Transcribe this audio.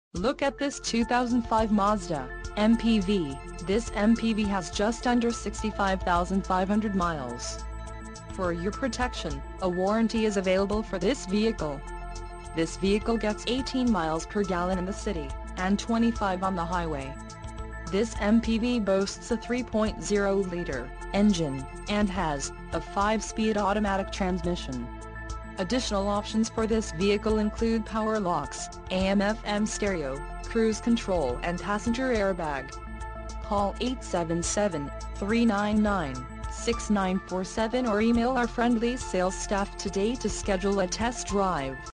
Look at this 2005 Mazda MPV. This MPV has just under 65,500 miles. For your protection, a warranty is available for this vehicle. This vehicle gets 18 miles per gallon in the city, and 25 on the highway. This MPV boasts a 3.0-liter engine, and has a 5-speed automatic transmission. Additional options for this vehicle include power locks, AM/FM stereo, cruise control and passenger airbag. Call 877-399-6947 or email our friendly sales staff today to schedule a test drive.